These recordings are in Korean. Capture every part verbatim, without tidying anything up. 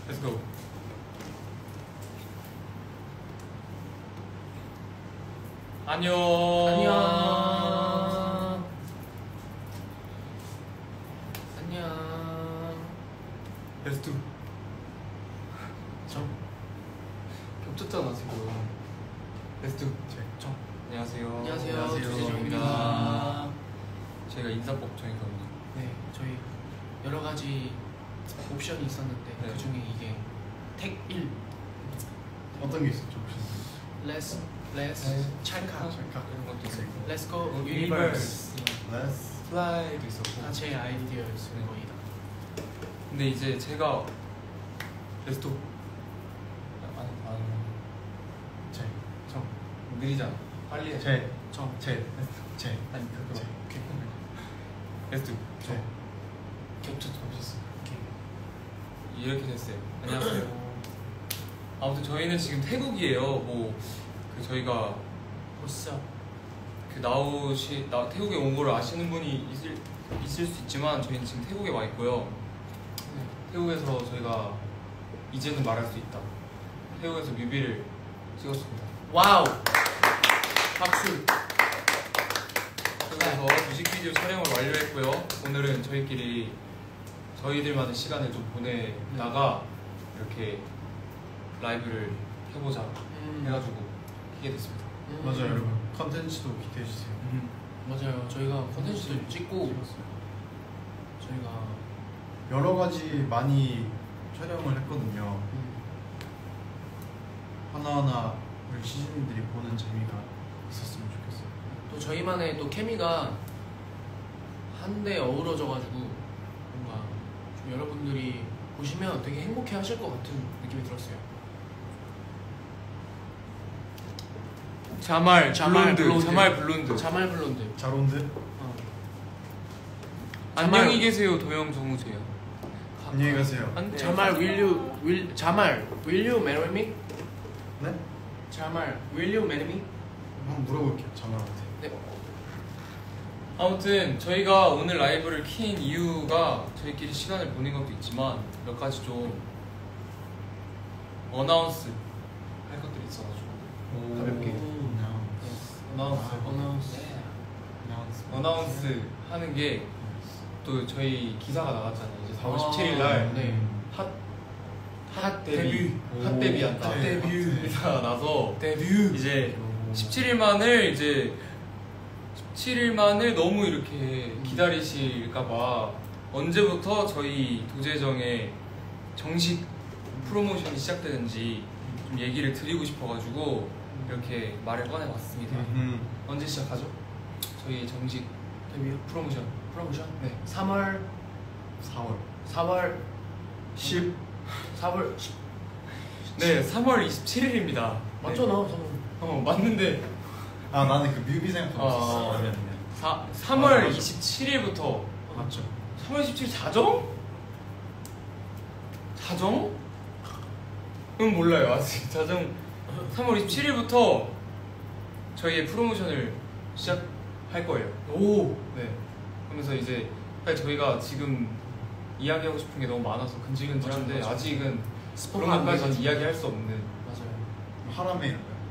Let's go. 안녕. 안녕. 안녕. Let's do. 저 겹쳤잖아 지금. Let's do. 저. 안녕하세요. 안녕하세요. 안녕하세요. 조재정입니다. 저희가 인사법정이거든요. 네, 저희 여러 가지 옵션이 있었는데 네. 그 중에 이게 택 일. 어떤 게 있었죠 혹시? Let's Let's 찰칵 찰칵 이런 것도 있었고. Let's go 어, Universe. Let's 플라이도 있었고. 다 제 아이디어였어요 네. 거의 다. 근데 이제 제가 Let's do. 안 안. 제, 정 느리잖아. 빨리 해. 제, 정. 제, 제. 아니 그거. 제. Let's do. 제. 겹쳤어 겹쳤어. 이렇게 됐어요. 안녕하세요. 아무튼 저희는 지금 태국이에요. 뭐 그 저희가 벌써 그 나오시 나 태국에 온 걸 아시는 분이 있을 있을 수 있지만 저희는 지금 태국에 와 있고요. 태국에서 저희가 이제는 말할 수 있다. 태국에서 뮤비를 찍었습니다. 와우. 박수. 태국에서 뮤직비디오 촬영을 완료했고요. 오늘은 저희끼리 저희들만의 시간을 좀 보내다가 이렇게 라이브를 해보자 음. 해가지고 하게 됐습니다. 음. 맞아요 여러분. 컨텐츠도 기대해 주세요. 음. 맞아요. 저희가 콘텐츠도 찍고 저희가 여러 가지 많이 촬영을 했거든요. 음, 하나하나 우리 시즌들이 보는 재미가 있었으면 좋겠어요. 또 저희만의 또 케미가 한데 어우러져가지고 뭔가 좀 여러분들이 보시면 되게 행복해하실 것 같은 느낌이 들었어요. 자말 자말 블론드 블론드. 자말 블론드 자말 블론드. 자론드? 어. 안녕히 계세요 도영 정우재요. 안녕히 가세요. 안 돼. 자말 will you will 자말 will you marry me? 네? 자말 will you marry me? 한번 물어볼게요 자말한테. 네. 아무튼 저희가 오늘 라이브를 킨 이유가 저희끼리 시간을 보낸 것도 있지만 몇 가지 좀 어나운스 할 것들이 있어가지고 가볍게 어나운스 어나운스. 어나운스 하는 게 또 저희 기사가 나갔잖아요. 이제 사월 아, 십칠일 날 네. 핫, 핫 데뷔 데뷔. 핫 데뷔한다. 오, 핫 데뷔. 기사가 나서 데뷔. 이제 십칠일만을 이제 십칠일만을 너무 이렇게 기다리실까봐 언제부터 저희 도재정의 정식 프로모션이 시작되는지 좀 얘기를 드리고 싶어가지고 이렇게 말을 꺼내봤습니다. 음. 언제 시작하죠? 저희 정식 데뷔 프로모션. 프로모션? 네. 삼월 사월 사월 십 사월 십. 네, 삼월 이십칠일입니다. 맞잖아. 저는. 어, 맞는데 아 나는 그 뮤비 생각하고 어. 있었어. 미안, 미안. 사, 삼월 아, 맞아. 이십칠일부터 맞죠? 삼월 이십칠일 자정? 자정? 은 몰라요 아직. 자정 삼월 이십칠일부터 저희의 프로모션을 시작할 거예요. 오. 네. 그러면서 이제 사실 저희가 지금 이야기하고 싶은 게 너무 많아서 근질근질한데 맞아, 맞아. 아직은 스포가 그런 안 것까지는 돼가지고. 이야기할 수 없는. 맞아요. 하람에 이런 거요.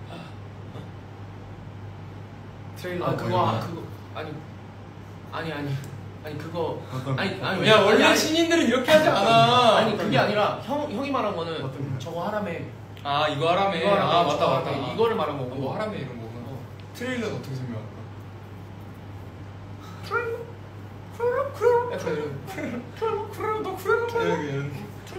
트레일러. 아 그거 아 그거 아니 아니 아니 아니 그거 어떤 아니 아니 야 아니, 원래 아니, 신인들은 이렇게 하지 않아. 아니 그게 아니라 형 형이 말한 거는 어떤 거요? 저거 하라메 아 이거 하라메. 이거 하라메, 아 맞다 저거 맞다. 하라메, 이거를 말한 거고. 어, 뭐 하라메 이런 거구나. 어. 트레일러는 어떻게 설명할까? 약간 이런 이런.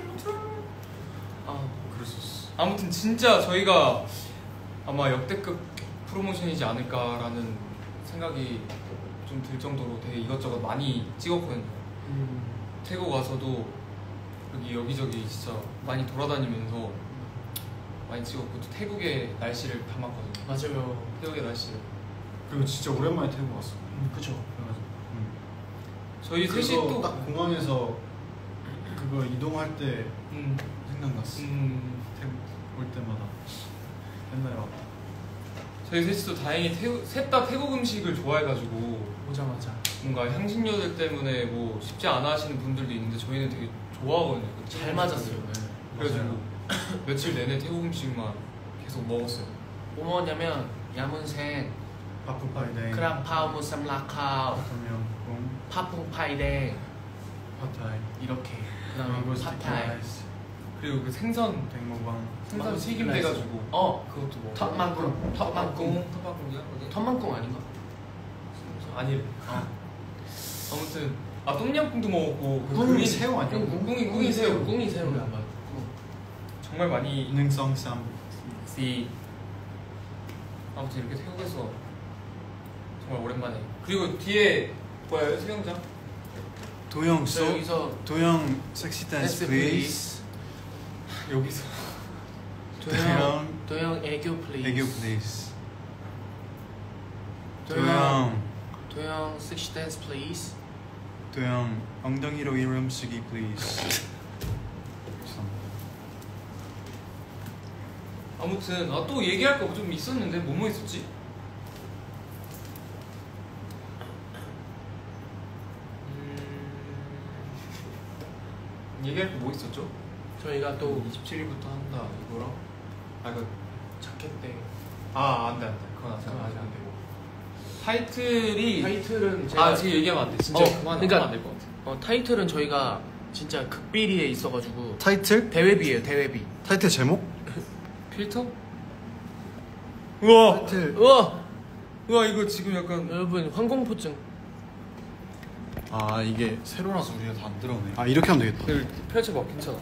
아 그랬었어. 아무튼 진짜 저희가 아마 역대급 프로모션이지 않을까라는 생각이 좀 들 정도로 되게 이것저것 많이 찍었거든요. 음, 태국 와서도 여기 여기저기 진짜 많이 돌아다니면서 많이 찍었고 또 태국의 날씨를 담았거든요. 맞아요. 태국의 날씨를. 그리고 진짜 오랜만에 태국 왔어. 음, 그죠. 그래가지고 음. 저희 셋이 그거 또 딱 공항에서 그거 이동할 때 음, 생각났어. 음, 태국 올 때마다 옛날에 왔다. 저희 셋이 또 다행히 태국 셋 다 태국 음식을 좋아해가지고 오자마자. 뭔가 향신료들 때문에 뭐 쉽지 않아 하시는 분들도 있는데 저희는 되게 좋아하거든요. 잘 맞았어요. 네. 그래가지고 며칠 내내 태국 음식만 계속 먹었어요. 뭐 먹었냐면 야문생, 파푸파이댕, 크랑파오 무쌈라카오, 탐명cung, 파풍파이댕 팟타이, 이렇게. 그다음에 망고 스티키 팟타이. 라이스, 그리고 그 생선 댕모방, 생선 망고 튀김 스티키 돼가지고 어, 그것도 먹어. 턱망꿍, 턱망꿍, 턱망꿍이야? 어디? 턱망꿍 아닌가? 아니. 어. 아무튼 아 똠양꿍도 먹었고 그 꿍이 그린- 새우 아니야? 꿍, 꿍이 꿍이 새우. 꿍이 새우야 맞아. 정말 많이 능성쌈, 씨. 아무튼 이렇게 태국에서 정말 오랜만에. 그리고 뒤에 뭐야 수영장? 도영 저 소, 여기서 도영 섹시 댄스 댄스 플리즈, 여기서 도영 도영 애교 플리즈. 애교 플리즈, 도영 도영, 도영 섹시 댄스 플리즈. 도영 엉덩이로 이름 쓰기 플리즈. 아무튼 아 또 얘기할 거 좀 있었는데 뭐뭐 있었지? 음... 얘기할 거 뭐 있었죠? 저희가 또 이십칠 일부터 한다 이거랑 아 이거 자켓 때 아 안돼 안돼 그건 아직 그건 아직 안 안 되고 타이틀이 타이틀은 제가 아 지금 얘기하면 안 돼 진짜 어, 그만 그러니까- 하면 안 될 것 같아. 어, 타이틀은 저희가 진짜 극비리에 있어가지고 타이틀? 대회비예요 대회비. 타이틀 제목? 필터? 우와 타이틀. 우와 우와 이거 지금 약간 여러분 항공포증. 아 이게 세로라서 우리가 다 안 들어오네. 아 이렇게 하면 되겠다. 이걸 펼쳐봐 괜찮아.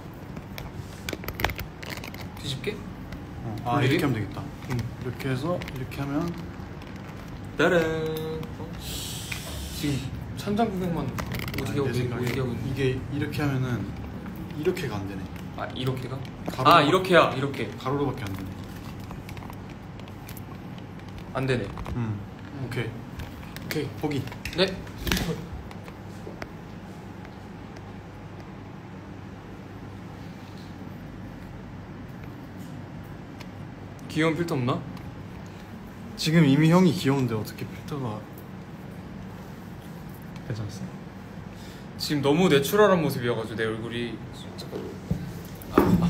뒤집게? 어, 아 돌리기? 이렇게 하면 되겠다. 이렇게 해서 이렇게 하면 따란 어? 지금 천장구경만 어떻게 하고 아, 내 생각에 어떻게 하고 있는 이게 이렇게 하면은 이렇게가 안 되네. 아 이렇게가? 가로로- 아 이렇게야 이렇게 가로로밖에 안 되네. 안 되네. 음 오케이 오케이. 포기. 네. 귀여운 필터 없나? 지금 이미 형이 귀여운데 어떻게 필터가 괜찮았어? 지금 너무 내추럴한 모습이어가지고 내 얼굴이 잠깐. 아,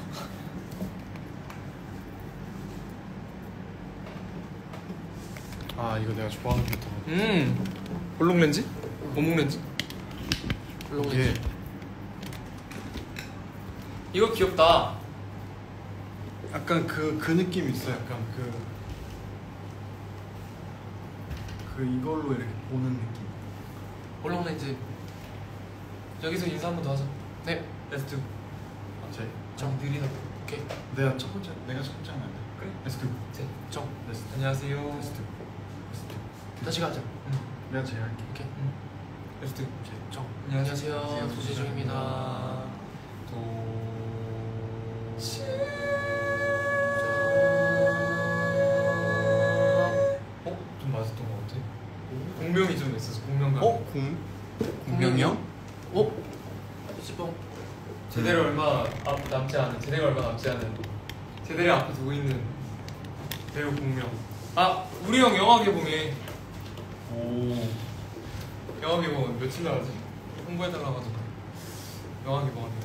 아 이거 내가 좋아하는 필터가. 음 볼록 렌즈? 원목 렌즈? 이게 이거 귀엽다. 약간 그 그 느낌 있어. 약간 그. 그 이걸로 이렇게 보는 느낌. 볼록 렌즈. 여기서 인사 한 번 더 하자. 네. Let's do. 제 좀 느리다. 오케이. 내가 첫 번째 내가 첫 번째 하면 안 돼. 그래. Let's do. 제. 정. Let's do. 안녕하세요. Let's do. Let's do. 다시 가자. 내가 제일 할게. 오케이. Let's do. 정. 안녕하세요. 안녕하세요. 도재중입니다. 도. 어? 좀 맞았던 것 같아. 공명이 좀 있어서 공명감. 어? 공? 공명이 형? 오. 찌뽕. 제대로 얼마 앞 남지 않은 제대가 얼마 남지 않은 제대를 앞에 두고 있는 배우 공명. 아 우리 형 영화 개봉해. 오. 영화 개봉은 며칠 나가지? 홍보해달라고 하던데. 영화 개봉합니다.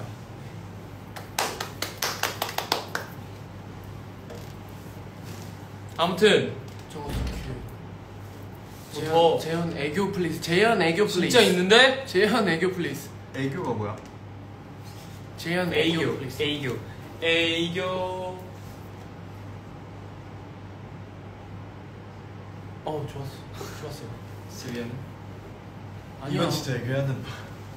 아무튼 저거 큐. 더- 재현 재현 애교 플리즈. 재현 애교 플리즈. 진짜 있는데? 재현 애교 플리즈. 애교가 뭐야? 재현 애교 애교 플리즈. 애교 애교. 어 좋았어. 좋았어요. 스리안. 아니요. 이건 진짜 애교해야 된다.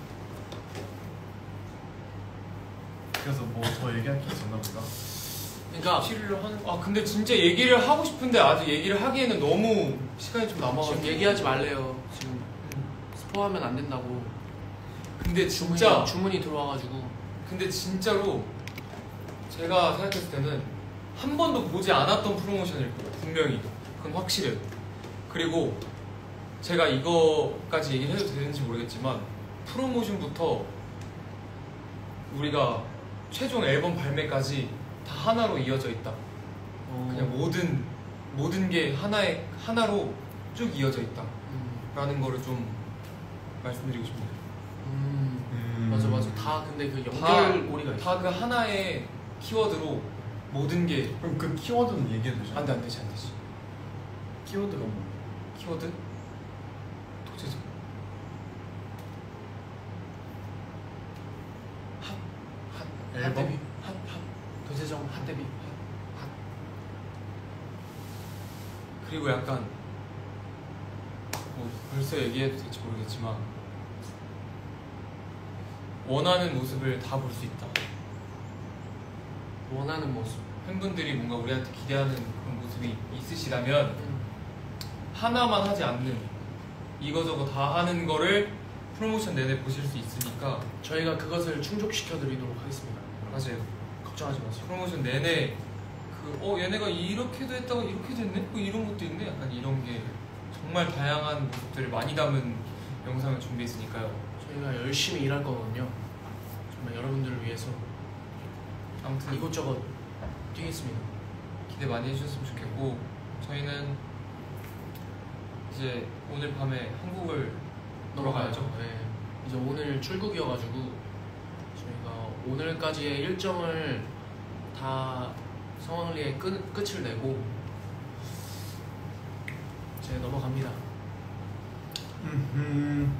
그래서 뭐 더 얘기할 게 있었나 보다. 그러니까 치료를 하는. 아 근데 진짜 얘기를 하고 싶은데 아직 얘기를 하기에는 너무 시간이 좀 남아가지고. 지금 얘기하지 말래요. 지금 스포하면 안 된다고. 근데 주문이, 진짜 주문이 들어와가지고. 근데 진짜로 제가 생각했을 때는 한 번도 보지 않았던 프로모션일 거예요. 분명히 그건 확실해요. 그리고 제가 이거까지 얘기를 해도 되는지 모르겠지만 프로모션부터 우리가 최종 앨범 발매까지 다 하나로 이어져 있다. 어, 그냥 모든 모든 게 하나의 하나로 쭉 이어져 있다라는 음, 거를 좀 말씀드리고 싶네요. 음, 음. 맞아 맞아. 다 근데 그 다- 연결고리가 있어. 다 그 하나의 키워드로 모든 게 그럼 그 키워드는 얘기해도 되죠? 안돼 안되지 안되지. 키워드가 뭐? 키워드? 독재적. 핫, 핫, 앨범? 핫데뷔, 핫, 핫. 도재정 핫데뷔. 핫, 핫. 그리고 약간 뭐 벌써 얘기해도 될지 모르겠지만 원하는 모습을 다 볼 수 있다. 원하는 모습. 팬분들이 뭔가 우리한테 기대하는 그런 모습이 있으시다면 음. 하나만 하지 않는 이거저거 다 하는 거를 프로모션 내내 보실 수 있으니까. 저희가 그것을 충족시켜드리도록 하겠습니다. 맞아요. 걱정하지 마세요. 프로모션 내내 그 어 얘네가 이렇게도 했다가 이렇게 됐네? 뭐 이런 것도 있네? 약간 이런 게 정말 다양한 모습들을 많이 담은 영상을 준비했으니까요. 저희가 열심히 일할 거거든요. 정말 여러분들을 위해서 아무튼 이곳저곳 뛰겠습니다. 기대 많이 해주셨으면 좋겠고 저희는 이제 오늘 밤에 한국을 돌아가야죠. 네. 이제 오늘 출국이어가지고 저희가 오늘까지의 일정을 다 성황리에 끝, 끝을 내고 이제 넘어갑니다. 음.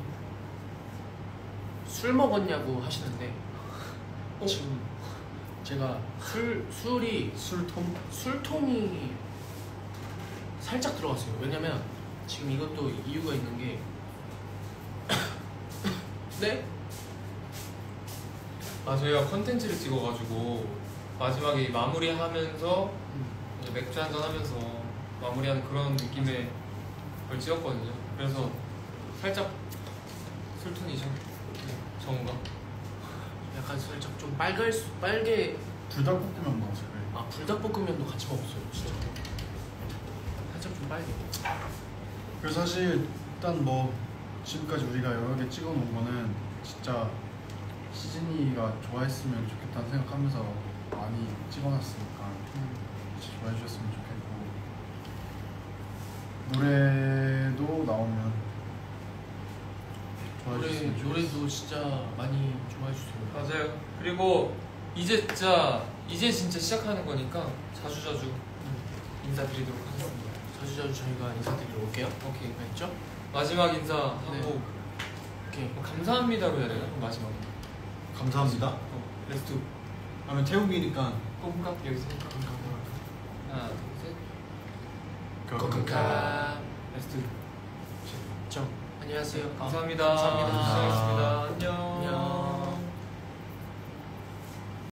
술 먹었냐고 하시는데 지금 제가 술 술이 술통? 술통이 살짝 들어갔어요. 왜냐면 지금 이것도 이유가 있는 게 네? 아 저희가 컨텐츠를 찍어가지고 마지막에 마무리하면서 음. 이제 맥주 한잔 하면서 마무리하는 그런 느낌의 걸 찍었거든요. 그래서 살짝 술톤이죠. 정우가. 약간 살짝 좀 빨갈 수, 빨개. 불닭볶음면 먹었어요. 아 불닭볶음면도 같이 먹었어요. 진짜. 살짝 좀 빨개. 그래서 사실 일단 뭐 지금까지 우리가 여러 개 찍어놓은 거는 진짜 시즌이가 좋아했으면 좋겠다는 생각하면서 많이 찍어놨으니까 음. 같이 좋아해 주셨으면 좋겠고 노래도 나오면 좋아해 노래 주셨으면 좋겠어요. 노래도 진짜 많이 좋아해 주세요. 맞아요. 그리고 이제 진짜 이제 진짜 시작하는 거니까 자주 자주 인사드리도록 하겠습니다. 자주 자주 저희가 인사드리러 올게요. 오케이. 알겠죠? 마지막 인사 하고 네. 오케이. 뭐 감사합니다로 해야 되나? 마지막에. 감사합니다. 어, 렛츠도. 그러면 태욱이니까 꼼깍 여기서 하나 둘 셋. 코카카. 렛츠도. 정. 안녕하세요. 아, 감사합니다. 감사합니다. 수고하셨습니다.